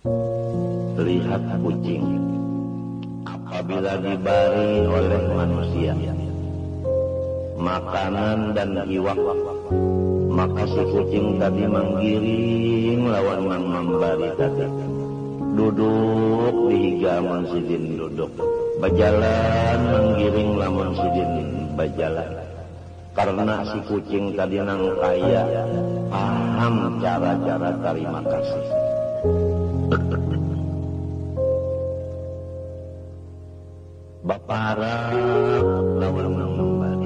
Lihat kucing, apabila diberi oleh manusia makanan dan iwak, maka si kucing tadi menggiring lawan mang membari tadi. Duduk di higaman sidin duduk, berjalan menggiring lamun sidin berjalan. Karena si kucing tadi nang kaya paham cara-cara terima kasih. Baparang lawan mang membari.